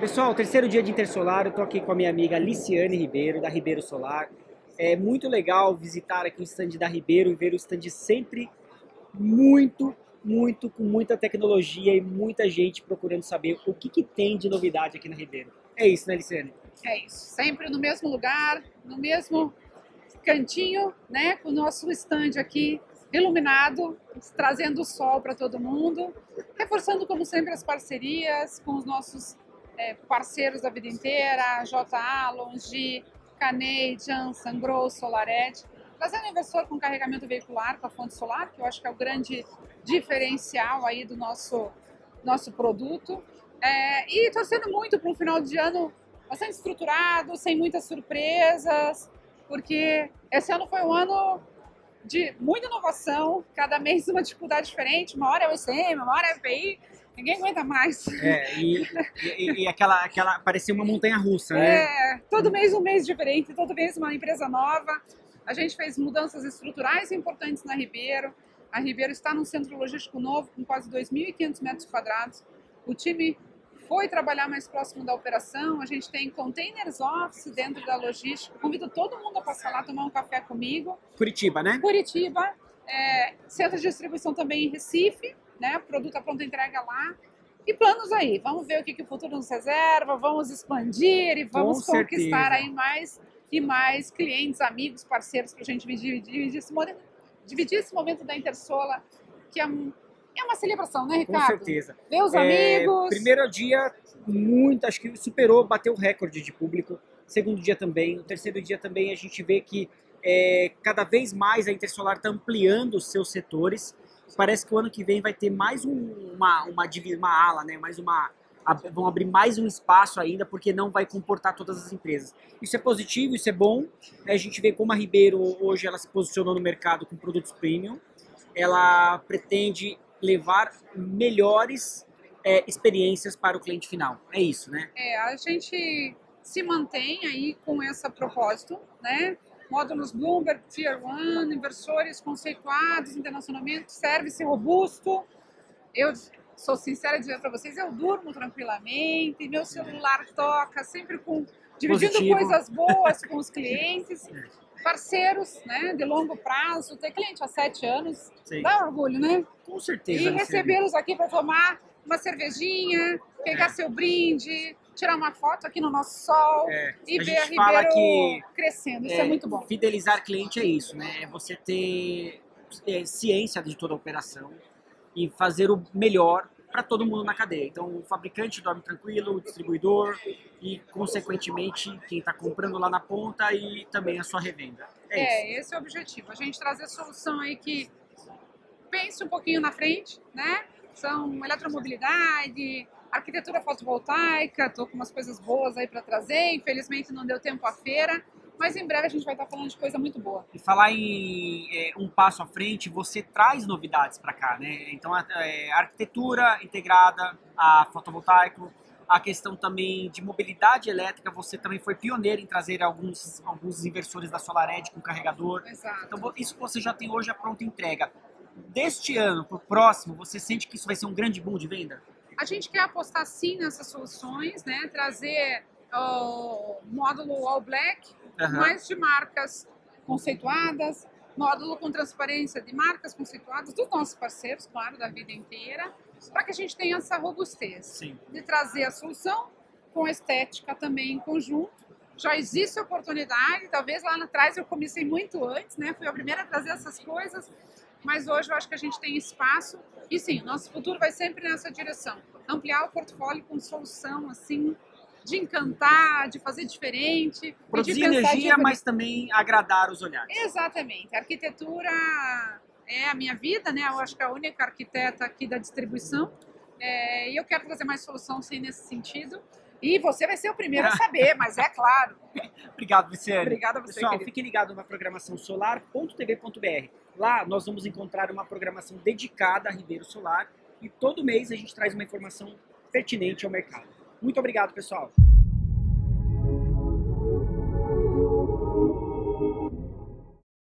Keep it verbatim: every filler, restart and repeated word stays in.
Pessoal, terceiro dia de Intersolar, eu tô aqui com a minha amiga Liciane Ribeiro, da Ribeiro Solar. É muito legal visitar aqui o stand da Ribeiro e ver o stand sempre muito, muito, com muita tecnologia e muita gente procurando saber o que, que tem de novidade aqui na Ribeiro. É isso, né, Liciane? É isso, sempre no mesmo lugar, no mesmo cantinho, né, com o nosso stand aqui iluminado, trazendo o sol para todo mundo, reforçando como sempre as parcerias com os nossos é, parceiros da vida inteira, J A, Longi, Canadian, Sungrow, SolarEdge, trazendo inversor com carregamento veicular com a fonte solar, que eu acho que é o grande diferencial aí do nosso, nosso produto, é, e torcendo muito para um final de ano bastante estruturado, sem muitas surpresas, porque esse ano foi um ano de muita inovação, cada mês uma dificuldade diferente, uma hora é o I C M, uma hora é o P I, ninguém aguenta mais. É, e, e, e aquela, aquela, parecia uma montanha-russa, né? É, todo mês um mês diferente, todo mês uma empresa nova. A gente fez mudanças estruturais importantes na Ribeiro. A Ribeiro está num centro logístico novo, com quase dois mil e quinhentos metros quadrados. O time foi trabalhar mais próximo da operação, a gente tem containers office dentro da logística, convido todo mundo a passar lá tomar um café comigo. Curitiba, né? Curitiba, é, centro de distribuição também em Recife, né, produto à pronta entrega lá. E planos aí, vamos ver o que, que o futuro nos reserva, vamos expandir e vamos Com conquistar certeza. aí mais e mais clientes, amigos, parceiros para a gente dividir, dividir, esse momento, dividir esse momento da Intersolar, que é um É uma celebração, né, Ricardo? Com certeza. Ver os É, amigos. primeiro dia, muito, acho que superou, bateu o recorde de público. Segundo dia também. O terceiro dia também a gente vê que é, cada vez mais a Intersolar está ampliando os seus setores. Parece que o ano que vem vai ter mais um, uma, uma, uma ala, né? Mais uma, vão abrir mais um espaço ainda, porque não vai comportar todas as empresas. Isso é positivo, isso é bom. A gente vê como a Ribeiro hoje ela se posicionou no mercado com produtos premium. Ela pretende levar melhores é, experiências para o cliente final. É isso, né? É, a gente se mantém aí com esse propósito, né? Módulos Bloomberg, Tier one, inversores conceituados internacionalmente, service robusto. Eu sou sincera em dizer para vocês, eu durmo tranquilamente, meu celular toca, sempre com dividindo Positivo. coisas boas com os clientes. Parceiros, né, de longo prazo, ter cliente há sete anos, Sim. dá orgulho, né? Com certeza. E Luciane. recebê-los aqui para tomar uma cervejinha, pegar É. seu brinde, tirar uma foto aqui no nosso sol É. e A ver a gente fala Ribeiro que crescendo. Isso é, é, muito bom. Fidelizar cliente é isso, né? É você ter é, ciência de toda a operação e fazer o melhor para todo mundo na cadeia. Então, o fabricante dorme tranquilo, o distribuidor e, consequentemente, quem está comprando lá na ponta e também a sua revenda. É, É, isso. esse é o objetivo. A gente trazer solução aí que pense um pouquinho na frente, né? São eletromobilidade, arquitetura fotovoltaica, estou com umas coisas boas aí para trazer. Infelizmente não deu tempo à feira, mas em breve a gente vai estar falando de coisa muito boa. E falar em é, um passo à frente, você traz novidades para cá, né? Então, a, é, a arquitetura integrada, a fotovoltaico, a questão também de mobilidade elétrica, você também foi pioneiro em trazer alguns, alguns inversores da SolarEdge com carregador. Exato. Então, isso que você já tem hoje a pronta entrega. Deste ano para o próximo, você sente que isso vai ser um grande boom de venda? A gente quer apostar sim nessas soluções, né? Trazer o módulo All Black, Uhum. mais de marcas conceituadas, módulo com transparência de marcas conceituadas, dos nossos parceiros, claro, da vida inteira, para que a gente tenha essa robustez. Sim. De trazer a solução com estética também em conjunto. Já existe oportunidade, talvez lá atrás eu comecei muito antes, né? Fui a primeira a trazer essas coisas, mas hoje eu acho que a gente tem espaço e sim, nosso futuro vai sempre nessa direção. Ampliar o portfólio com solução, assim, de encantar, de fazer diferente. Produzir de pensar energia, diferente. mas também agradar os olhares. Exatamente. A arquitetura é a minha vida, né? Eu acho que é a única arquiteta aqui da distribuição. É, e eu quero trazer mais solução, sim, nesse sentido. E você vai ser o primeiro a saber, mas é claro. Obrigado, Luciane. Obrigada a você, Pessoal, querido. fique ligado na programação solar ponto tv ponto br. Lá nós vamos encontrar uma programação dedicada a Ribeiro Solar e todo mês a gente traz uma informação pertinente ao mercado. Muito obrigado, pessoal.